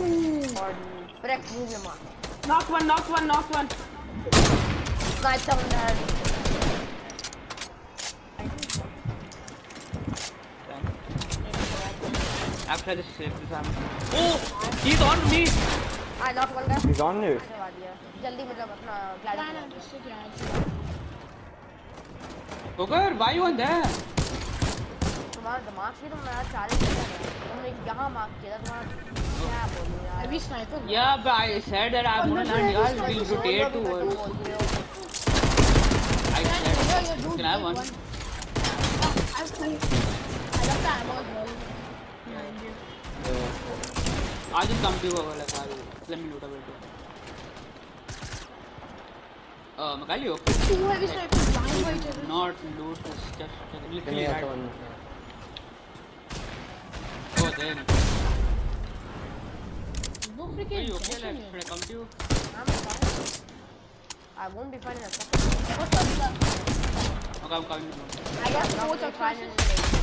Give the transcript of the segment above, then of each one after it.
Correct move, Lamar. Knock one. Snipe someone there. After this safe this time. Oh, he's on me. I knocked one guy. He's on you. जल्दी मतलब अपना glad Joker, why you on there? तुम्हारा दिमाग से तो मैं challenge कर रहा हूं तुमने यहां मार्क किया तुम्हारा क्या बोलूं यार Heavy sniper. Yeah, but I said that I'm gonna land. Y'all will rotate towards. I said. Can I have one? I love the ammo as well. I'll just come to you. Like, let me loot a bit. Magali, okay. Two heavy snipers lying by each other. Not loot, just literally right. Oh, there. No Are freaking you okay? pressure, Should I come to you? I'm fine I won't be fine in a second What's up? Okay, I'm coming. I got I'm four not fine in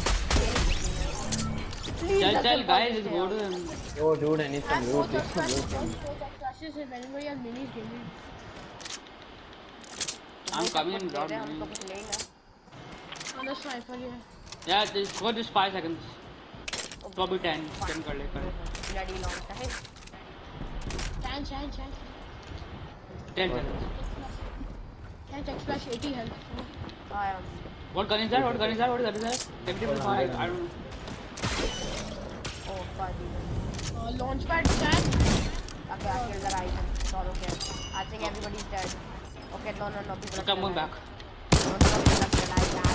Tell guys, just go to him. Oh, dude, I need some loot. If anybody has minis, give me. I'm coming in ground. हम तो कुछ ले ही ना On the sniper here. Yeah, for just 5 seconds. Probably 10 कर ले कर. bloody long time Chance. 10 seconds. Chance X-Flash 80 health. I am What gun is that? What is that? Tempting I don't know. oh fuck Launchpad chance. okay I killed the right not okay I think everybody's dead okay no people are Come on back. no people are still alive man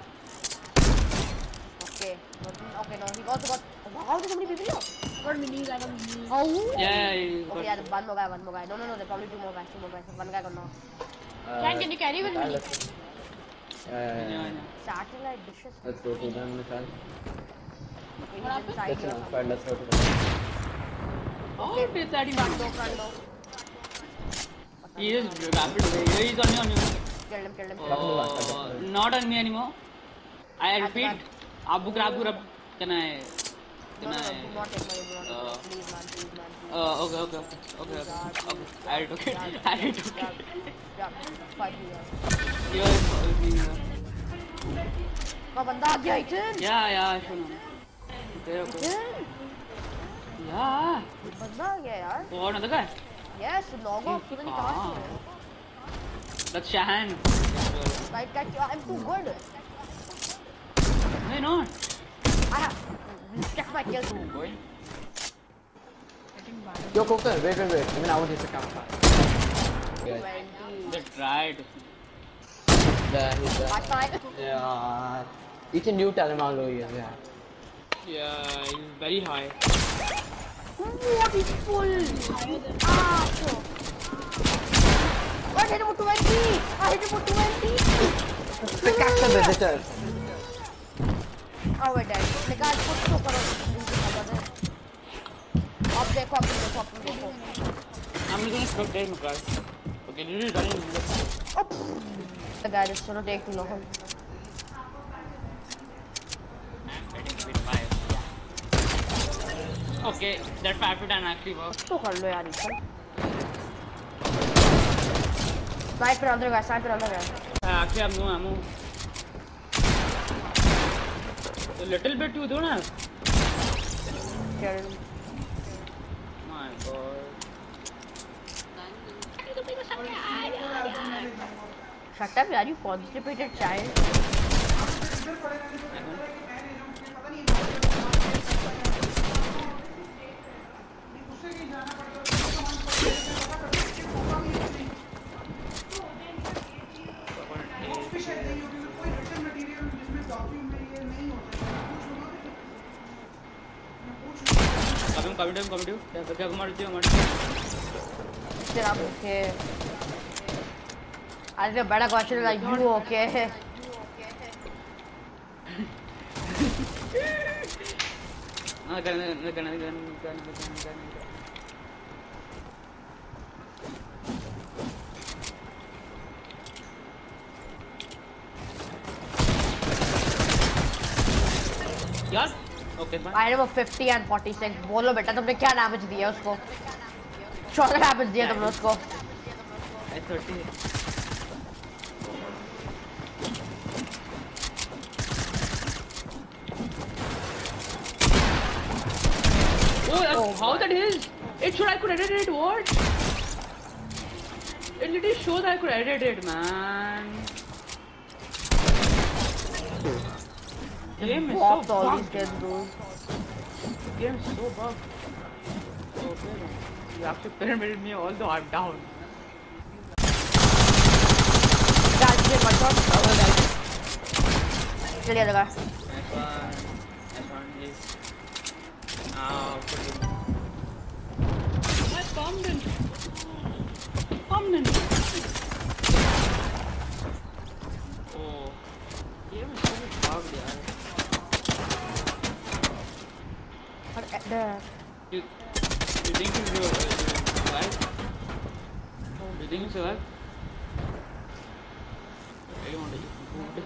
okay no he also got how did so many people here Got minis, I got minis. oh Yeah. okay yeah one more guy no there's probably two more guys one guy got knocked Can you carry with me? Yeah. satellite dishes Let's go to them, Michal. okay, What happened? Let's go to them. Oh, it's that front door he is rapid away. He's on you. kill him Not on me anymore. I repeat. Abu grab. Can I? no, do not take my please man Okay. I took it. yeah fight me वो बंदा आ गया इधर Yeah, sure. Okay. Yeah. बंदा आ गया यार Oh, another guy. yes logo पता नहीं कहाँ से That's Shahan. right catch I'm too good Why not? I have check my kills Yo, Coker, wait. Even I want you to come. 20 They tried. He's there. my side Yeah. You can tell him how low he is, yeah. Yeah, he's very high. what is full ah so I hit him with 20 Pickaxe the visitors. oh we're dead like guys put so करो अब देखो I'm gonna rotate my car. Okay, you need running. the guy is gonna take too long I'm getting a bit biased. Okay, that 5 to 10 actually works. तो कर लो यार इसको sniper अंदर guy Actually, I have no ammo. A little bit you don't have. kill him My god. shut up यार you constipated child Coming to you. क्या मारती हो तेरा okay आज का बड़ा क्वेश्चन like you okay हाँ करने यार Okay, fine. I have 50 and 46. बोलो बेटा तुमने क्या डैमेज दिया उसको? 14 डैमेज दिया तुमने उसको. I 30. Oh, how that is? It showed I could edit it. What? It literally showed I could edit it, man. Game is so Popped all bugged. these kids, dude. Game is so bugged. Okay, then. You have to pyramid me although I'm down. Guys, get one shot. Kill the other guy. Nice one, please. Forgive me. I pumped in. Oh, game is so bugged, yaar. You think you survive? You think you survive? I don't want to eat food.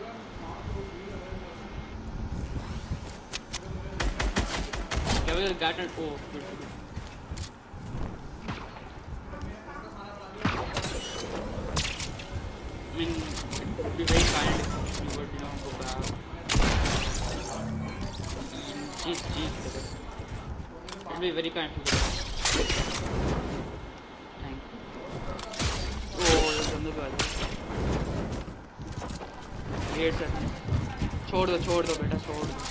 Can we get it? Oh, good. I mean, it would be very kind if you would, go back. Jeez. It would be very kind if you would. Thank you. Oh, you're on the ball. Great, sir. छोड़ दो बेटा, छोड़ दो.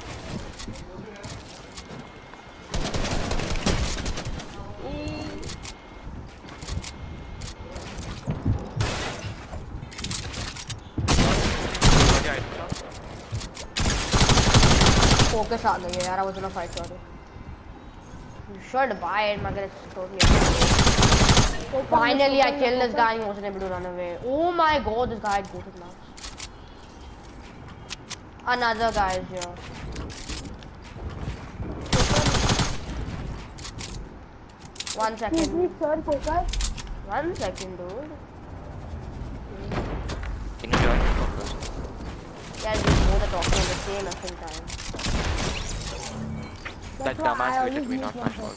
Focus आ गई है यार. I was in a fight, sorry. You should buy it, मगर it's totally. Finally, I killed this guy. He wasn't able to run away. Oh my god, this guy had Gator Claw. Another guy is here. One second. One second, dude. Can you join? Yeah, we both are talking at the same time. That dumbass muted me, not my fault.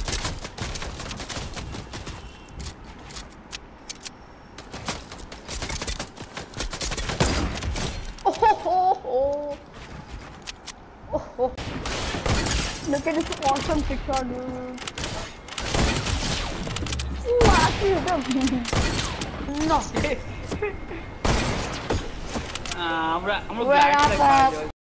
Oh. Look at this awesome picture, dude. Ooh, I actually hit him. No. I'm Where glad are to the-